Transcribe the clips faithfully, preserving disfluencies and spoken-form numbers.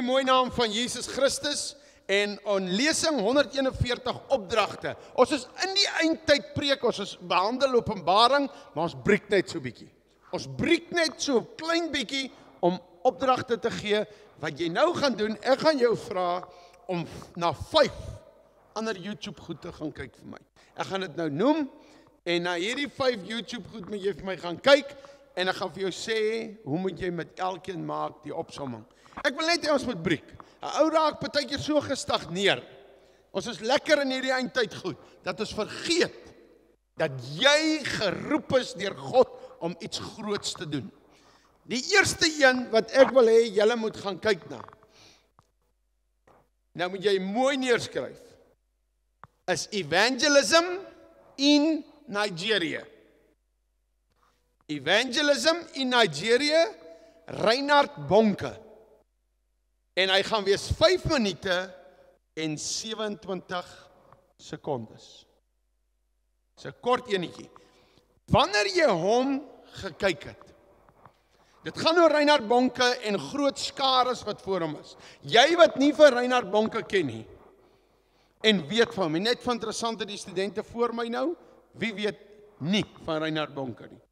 mooi naam van Jesus Christus en on lesing honderdeenenveertig opdragte. Ons is in die eindtyd preek, ons is behandel Openbaring, maar ons breek net so bietjie. Ons breek net so klein bietjie om opdragte te gee. Wat jy nou gaan doen, ek gaan jou vra om na vyf ander YouTube goed te gaan kyk vir my. Ek gaan dit nou noem en na hierdie vyf YouTube goed moet jy vir my gaan kyk en ek gaan vir jou sê hoe moet jy met elkeen maak die opsomming. Ek wil net hê ons moet breek. 'n Ou raak partykeer so gestagneer. Ons is lekker in hierdie eindtyd goed dat ons vergeet dat jy geroep is deur God om iets groots te doen. Die eerste een wat ek wil hê julle moet gaan kyk na. Nou moet jy mooi neerskryf. Is evangelism in Nigeria. Evangelism in Nigeria, Reinhard Bonke. En hy gaan wees vyf minute en sewe-en-twintig sekondes. Dis 'n kort enetjie. Wanneer jy hom gekyk het, dit gaan oor Reinhard Bonke en groot skares wat voor hom is. Jy wat nie vir Reinhard Bonke ken nie, en weet van my, net van interessante die studente voor my nou, wie weet nie van Reinhard Bonke nie?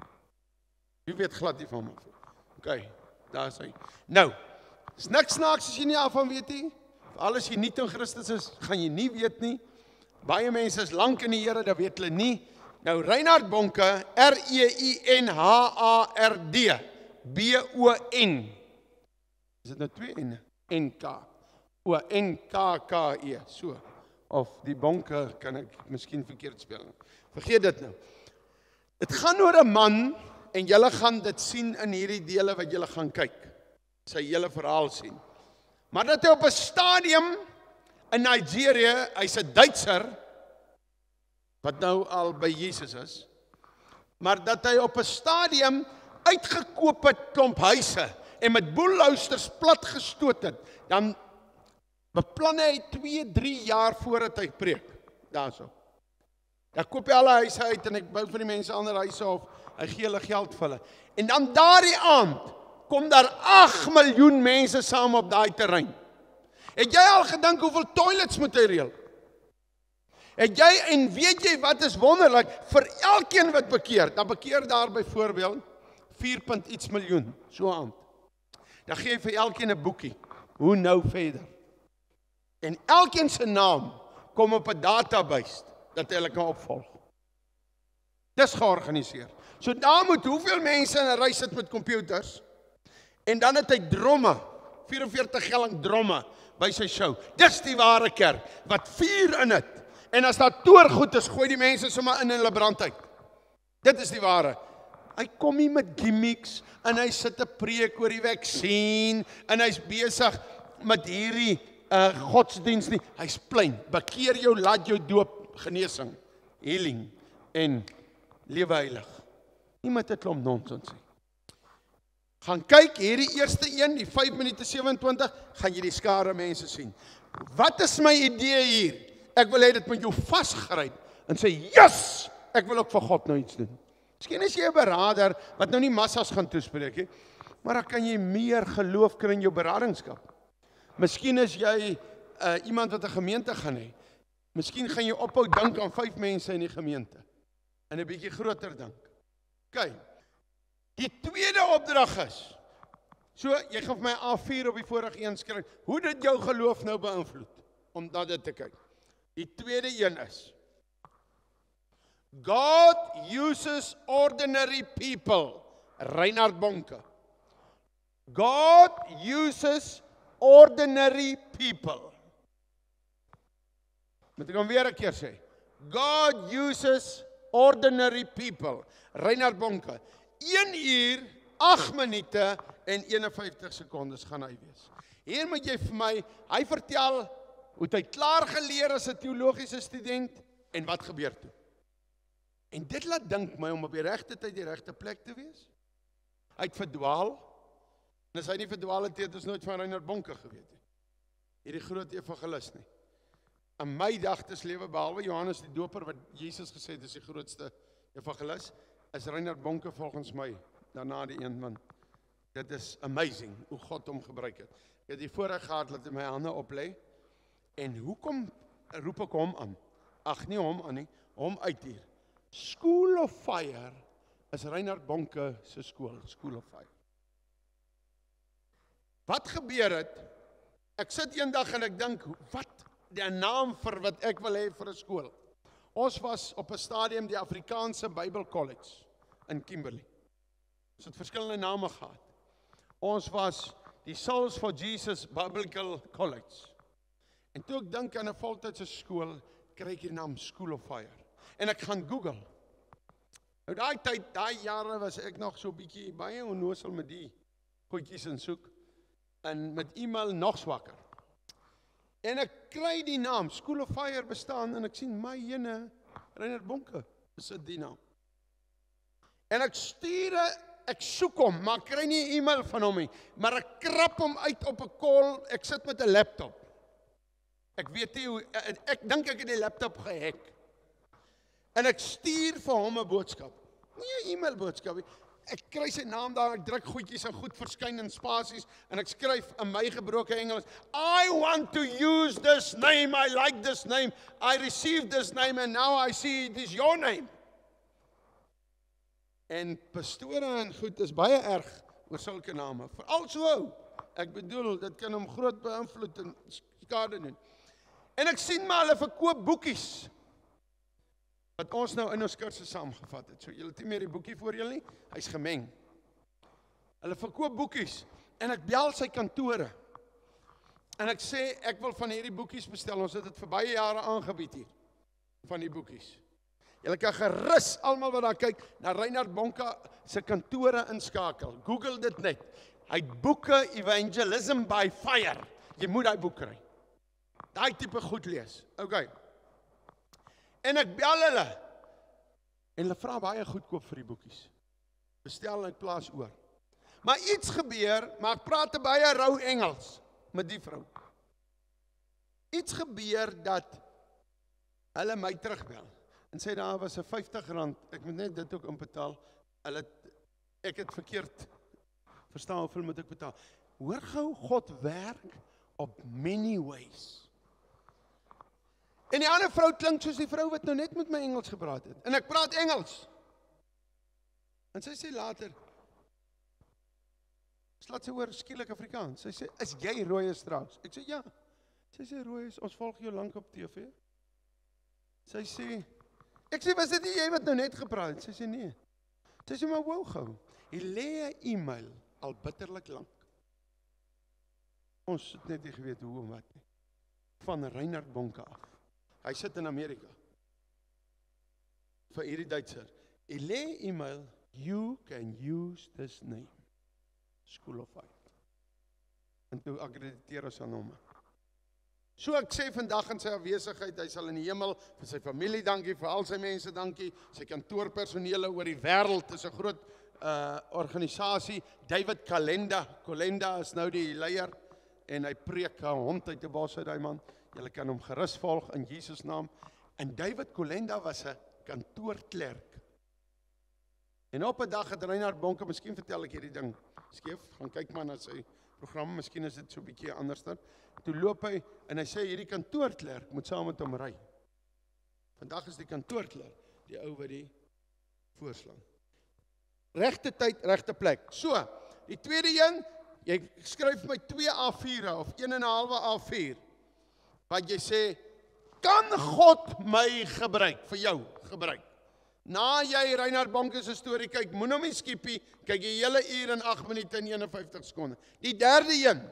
Wie weet glad nie van my? Ok, daar is hy. Nou, is niks snaaks as jy nie af van weet nie. Al as jy nie in Christus is, gaan jy nie weet nie. Baie mense is lank in die Here, dat weet hulle nie. Nou, Reinhard Bonke, R E I N H A R D, B O N. Is dit nou twee N? N K. O, N K K E, so. Of die Bonke kan ek miskien verkeerd speel. Vergeet dit nou. Dit gaan oor 'n man, en julle gaan dit sien in hierdie dele wat julle gaan kyk. Sy hele verhaal sien. Maar dat hy op 'n stadium in Nigeria, hy's 'n Duitser, wat nou al by Jesus is, maar dat hy op 'n stadium uitgekoop het klomp huise, en met boelluisters plat gestoot het, dan beplan hy twee, drie jaar voordat hy preek. Daarso. Dan koop hy alle huise uit, en ek bou vir die mense ander huise of hy gee hulle geld vir hulle. En dan daardie aand, kom daar agt miljoen mense saam op daai terrein. Het jy al gedink hoeveel toilets moet hy reël? Het jy, en weet jy wat is wonderlik, vir elkeen wat bekeer, dan bekeer daar byvoorbeeld vier punt iets miljoen, so aand. Dan gee jy vir elkeen 'n boekie, hoe nou verder. En elkeen se naam kom op 'n database, dat hulle kan opvolg. Dis georganiseer. So daar moet hoeveel mense in 'n ry sit met computers, en dan het hy dromme, vyf-en-veertig gelling dromme, by sy show. Dis die ware kerk, wat vuur in het, en as daar toorgoed is, gooi die mense sommer in hulle brand uit. Dit is die ware. Hy kom nie met gimmicks, en hy sit 'n preek oor die vaksin, en hy's besig met hierdie uh, godsdienst nie. Hy's plein, bekeer jou, laat jou doop, genesing, healing, en lewe heilig. Nie met 'n klomp nonsens nie. Gaan kyk, hierdie eerste een, die vyf minute sewe-en-twintig, gaan jy die skare mense sien. Wat is my idee hier? Ek wil hê dit moet jou vasgryp en sê, yes, ek wil ook vir God nou iets doen. Miskien is jy 'n beraader wat nou nie massas gaan toespreek nie, maar dan kan jy meer geloof kry in jou beradingskap. Miskien is jy uh, iemand wat 'n gemeente gaan hê. Miskien gaan jy ophou dink aan vyf mense in die gemeente en 'n bietjie groter dink. OK. Die tweede opdrag is, so, jy gaan vir my A vier op die vorige een skryf, hoe dit jou geloof nou beïnvloed, om dat dit te kyk. Die tweede een is, God uses ordinary people, Reinhard Bonke. God uses ordinary people. Moet ek hom weer 'n keer sê? God uses ordinary people, Reinhard Bonke. een uur, agt minute en eenenvyftig sekondes gaan hy wees. Hier moet jy vir my, hy vertel hoe hy klaar geleer as 'n teologiese student en wat gebeur toe. En dit laat dink my om op die regte tyd die regte plek te wees. Hy het verdwaal, en as hy nie verdwaal het, het ons nooit van Reinhard Bonke geweet nie. Hierdie groot evangelis nie. In my dagtes lewe, behalwe Johannes die Doper, wat Jesus gesê het, is die grootste evangelis, is Reinhard Bonke volgens my, daarna die een man. Dit is amazing, hoe God hom gebruik het. Ek het die voorreg gehad, dat hy my hande oplê, en hoekom roep ek hom aan? Ag, nie hom aan nie, hom uit hier. School of Fire is Reinhard Bonke se skool, School of Fire. Wat gebeur het? Ek sit eendag en ek dink, wat die naam vir wat ek wil hê vir 'n skool? Ons was op 'n stadium die Afrikaanse Bible College in Kimberley. Ons het verskillende name gehad. Ons was die Souls for Jesus Biblical College. En toe ek dink aan 'n voltydse skool, kry ek die naam School of Fire. En ek gaan Google. Nou daai tyd, daai jare was ek nog so bietjie baie onnoosel met die goedjies en soek. En met e-mail nog swakker. En ek kry die naam, School of Fire bestaan, en ek sien my jene, Reinhard Bonke, is dit die naam. En ek stuur, ek soek hom, maar ek kry nie 'n e-mail van hom nie, maar ek krap hom uit op 'n call, ek sit met 'n laptop. Ek weet nie hoe, ek, ek dink ek het die laptop gehack. En ek stuur vir hom 'n boodskap. Nie 'n e-mail boodskap nie. Ek kry sy naam daar, ek druk goedjies en goed verskyn in spasies, en ek skryf in my gebroke Engels, I want to use this name, I like this name, I received this name, and now I see it is your name. En pastore en goed is baie erg oor sulke name, veral so ou. Ek bedoel, dit kan hom groot beïnvloed en skade doen. En ek sien maar hulle verkoop boekies, wat ons nou in ons kursus saamgevat het. So julle het nie meer die boekie voor julle nie, hy's gemeng. Hulle verkoop boekies, en ek bel sy kantore. En ek sê, ek wil van hierdie boekies bestel, ons het dit vir baie jare aangebied hier, van die boekies. Julle kan gerus, almal wat daar kyk, na Reinhard Bonke se kantore inskakel. Google dit net. Hy het boeke, Evangelism by Fire. Jy moet daai boek kry. Daai tipe goed lees. Okay. En ek bel hulle, en hulle vra baie goedkoop vir die boekies. Bestel en plaas oor. Maar iets gebeur, maar ek praat baie rou Engels met die vrou. Iets gebeur dat hulle my terugbel, en sê daar was 'n vyftig rand, ek moet net dit ook inbetaal, hulle, ek het verkeerd, verstaan hoeveel moet ek betaal. Hoor gou, God werk op many ways. En die ander vrou klink soos die vrou wat nou net met my Engels gepraat het. En ek praat Engels. En sy sê later, slaat sy oor skielik Afrikaans. Sy sê, is jy Roy Strauss? Ek sê, ja. Sy sê, Roy, ons volg jou lank op T V. Sy sê, ek sê, was dit nie jy wat nou net gepraat het? Sy sê, nee. Sy sê, maar wou gou. Hy lê 'n e-mail al bitterlik lank. Ons het net nie geweet hoe en wat nie. Van Reinhard Bonke af. Hy sit in Amerika. Vir hierdie Duitser. Hy lê e-mail, you can use this name. School of Fire. En toe akkrediteer ons aan hom. So ek sê vandag in sy afwesigheid, hy sal in die hemel, vir sy familie dankie, vir al sy mense dankie, sy kantoorpersonele oor die wêreld, is 'n groot uh, organisasie. David Kalenda, Kolenda is nou die leier, en hy preek 'n hond uit die bos uit, die man. Julle kan hom gerus volg in Jesus naam. En David Kolenda was 'n kantoorklerk. En op 'n dag het Reinhard Bonke, miskien vertel ek hierdie ding skeef, gaan kyk maar na sy program, miskien is dit so 'n bietjie anderster. Toe loop hy en hy sê hierdie kantoorklerk moet saam met hom ry. Vandag is die kantoorklerk die ou wat die voorslaan. Regte tyd, regte plek. So, die tweede een, jy skryf my twee A vier'e of een en 'n halwe A vier. Wat jy sê, kan God my gebruik, vir jou gebruik? Na jy Reinhard Bonke se storie kyk, moet hom nie skiepie, kyk jy hele uur en agt minute en eenenvyftig sekonde. Die derde een,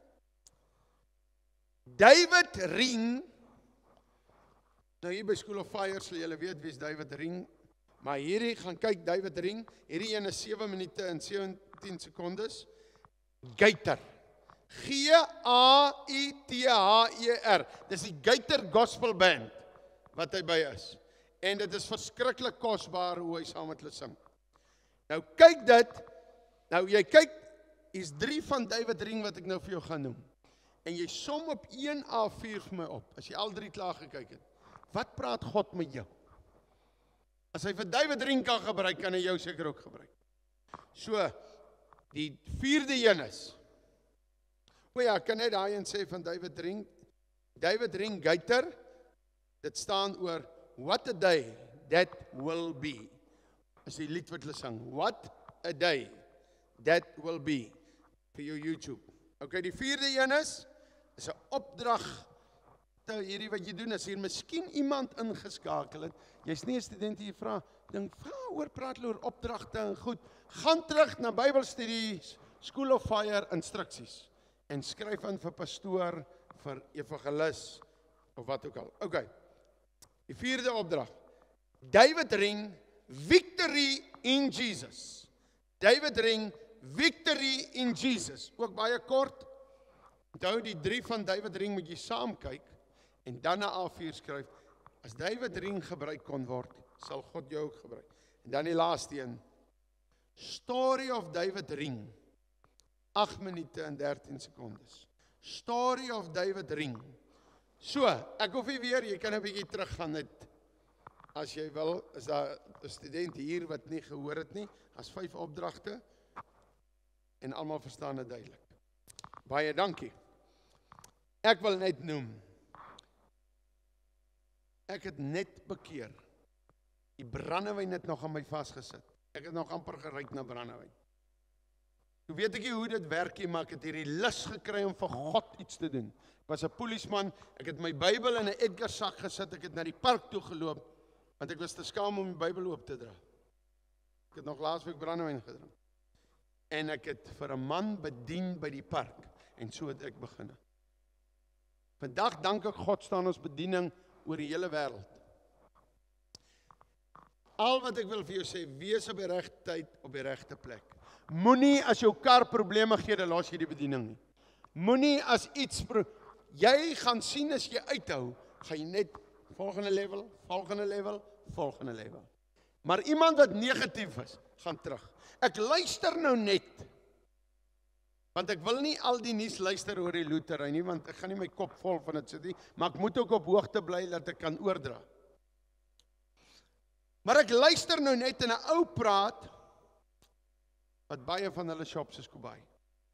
David Ring, nou hier by School of Fire, sal julle weet wie is David Ring, maar hierdie, gaan kyk David Ring, hierdie een is sewe minute en sewentien sekondes, Gator, G A I T H E R, dis die Gator Gospel Band, wat hy by is, en dit is verskriklik kosbaar hoe hy saam met hulle sing. Nou kyk dit, nou jy kyk, is drie van David Ring wat ek nou vir jou gaan noem, en jy som op een A vier vir my op, as jy al drie klaar gekyk het, wat praat God met jou? As hy vir David Ring kan gebruik, kan hy jou seker ook gebruik. So, Die vierde een is. O ja, kan net daai een sê van David Ring. David Ring Gaiter, dit staan oor what a day that will be. Is die lied wat hulle sing. What a day that will be. Vir jou YouTube. Ok, die vierde een is, is 'n opdrag te hierdie wat jy doen, as hier miskien iemand ingeskakel het, jy's nie 'n student hier vra, dink, vra oor praat hulle oor opdragte en goed, gaan terug na Bybelstudies, School of Fire instruksies, en skryf aan vir pastoor, vir evangelis, of wat ook al. Ok, die vierde opdrag, David Ring, Victory in Jesus. David Ring, Victory in Jesus. Ook baie kort, onthou die drie van David Ring moet jy saam kyk, en dan na A vier skryf, as David Ring gebruik kon word, sal God jou ook gebruik. En dan die laaste een, Story of David Ring, agt minute en dertien sekondes. Story of David Ring. So, ek hoef nie weer, jy kan 'n bietjie teruggaan net, as jy wil, is daar 'n student hier wat nie gehoor het nie, as vyf opdragte, en almal verstaan dit duidelik. Baie dankie. Ek wil net noem, ek het net bekeer, die brandewyn het nog aan my vasgesit, ek het nog amper geruik na brandewyn. Toe weet ek nie hoe dit werk nie, maar ek het hierdie lus gekry om vir God iets te doen. Ek was 'n polisman, ek het my Bybel in 'n Edgar sak gesit, ek het na die park toe geloop, want ek was te skaam om die Bybel oop te dra. Ek het nog laasweek brandewyn gedrink. En ek het vir 'n man bedien by die park, en so het ek begin. Vandag dank ek God staan ons bediening oor die hele wêreld. Al wat ek wil vir jou sê, wees op die regte tyd, op die regte plek. Moenie as jou kar probleme gee, dan los jy die bediening nie. Moenie as iets, pro jy gaan sien as jy uithou, gaan jy net volgende level, volgende level, volgende level. Maar iemand wat negatief is, gaan terug. Ek luister nou net, want ek wil nie al die nuus luister oor die lotery nie, want ek gaan nie my kop vol van dit sit nie, maar ek moet ook op hoogte bly, dat ek kan oordra. Maar ek luister nou net in 'n ou praat, wat baie van hulle shops is Kobai.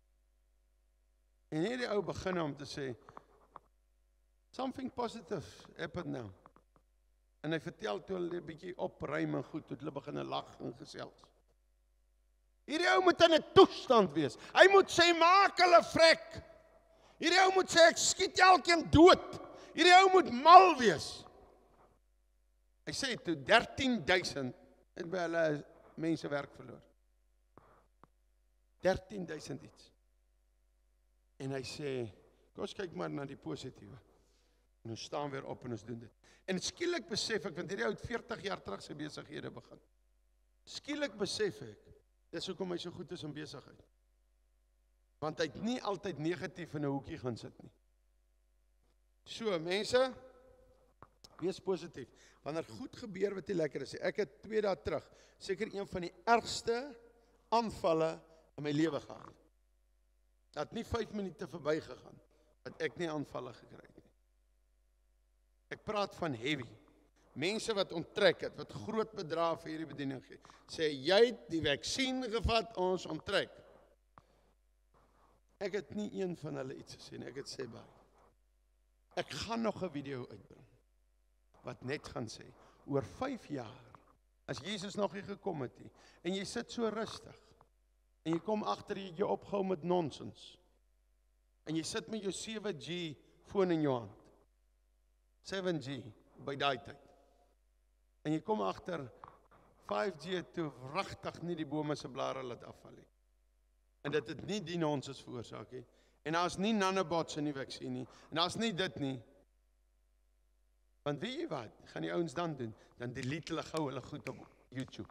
En hierdie ou begin om te sê, something positive happened now. En hy vertel toe hulle 'n bietjie opruim en goed, toe hulle begin lag en gesels. Hierdie ou moet in 'n toestand wees. Hy moet sê, maak hulle vrek. Hierdie ou moet sê, ek skiet elkeen dood. Hierdie ou moet mal wees. Hy sê, toe dertien duisend het by hulle mense werk verloor. dertien duisend iets. En hy sê, kom ons kyk maar na die positiewe. En ons staan weer op en ons doen dit. En skielik besef ek, want hierdie ou het veertig jaar terug sy besighede begin. Skielik besef ek, dis hoekom hy so goed is in besigheid. Want hy het nie altyd negatief in 'n hoekie gaan sit nie. So, mense, wees positief. Wanneer goed gebeur wat nie lekker is, ek het twee dae terug, seker een van die ergste aanvalle in my lewe gehad. Dat nie vyf minute verby gegaan, dat ek nie aanvalle gekry het nie. Ek praat van heavy. Mense wat onttrek het, wat groot bedrae vir hierdie bediening gee, sê, jy het die vaksien gevat, ons onttrek. Ek het nie een van hulle iets gesê nie, ek het sê baie. Ek gaan nog 'n video uitbring, wat net gaan sê, oor vyf jaar, as Jesus nog nie gekom het nie, en jy sit so rustig, en jy kom agter jy het jou opgehou met nonsens, en jy sit met jou sewe G foon in jou hand, seven G, by daai tyd, en jy kom agter, vyf G toe wragtig nie die bome se blare laat afval nie, en dit het nie die nonsens veroorsaak nie, en daar is nie nanobots in die vaksin nie, en daar is nie dit nie, want weet jy wat, gaan die ouens dan doen, dan delete hulle gou hulle goed op YouTube.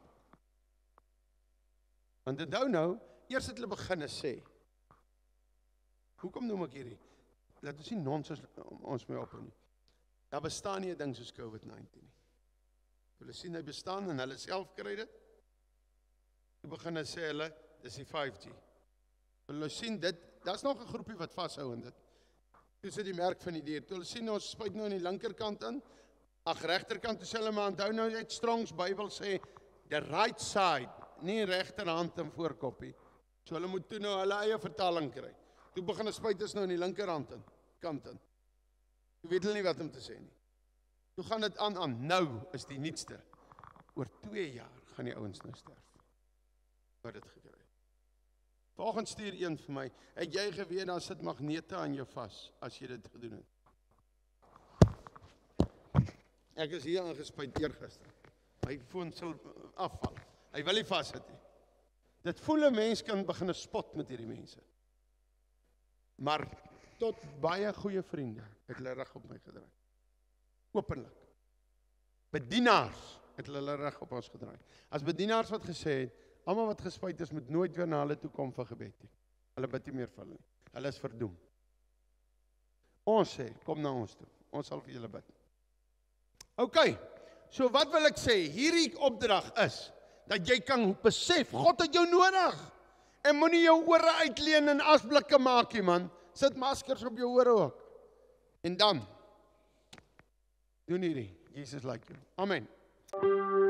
Want dit nou nou, eers het hulle begin sê, hoekom noem ek hierdie? Laat ons nie nonsens ons mee ophou nie. Daar bestaan nie 'n ding soos COVID nineteen nie. Hulle sien hy bestaan en hulle self kry dit. Toe begin hulle sê hulle, dis die vyf G. Hulle sien dit, daar's nog 'n groepie wat vashou in dit. Toe sit die merk van die dier. Toe hulle sien ons spuit nou aan die linkerkant in, ag regterkant, toe sê hulle maar onthou nou net Strong's Bybel sê, the right side, nie regterhand en voorkoppie, So hulle moet toe nou hulle eie vertaling kry. Toe begin 'n spuiters nou in die linkerhand in, kant in. Toe weet hulle nie wat om te sê nie. Toe gaan dit aan aan. Nou is die nuutste. Oor twee jaar gaan die ouens nou sterf. Wat dit gekry. Volgens stuur een vir my. Het jy geweet dan sit magnete aan jou vas as jy dit gedoen het? Ek is hier aangespuit eergister. My foon sal afval. Hy wil nie vassit nie. Dit voel 'n mens kan begin spot met hierdie mense. Maar tot baie goeie vriende het hulle reg op my gedraai. Openlik. Bedienaars het hulle reg op ons gedraai. As bedienaars wat gesê het, almal wat gespuit is moet nooit weer na hulle toe kom vir gebed nie. Hulle bid nie meer vir hulle nie. Hulle is verdoem. Ons sê, kom na ons toe. Ons sal vir julle bid. OK. So wat wil ek sê? Hierdie opdrag is dat jy kan besef God het jou nodig. En moenie jou ore uitleen en asblikke maak nie, man. Sit maskers op jou ore ook. En dan doen hierdie. Jesus like you. Amen.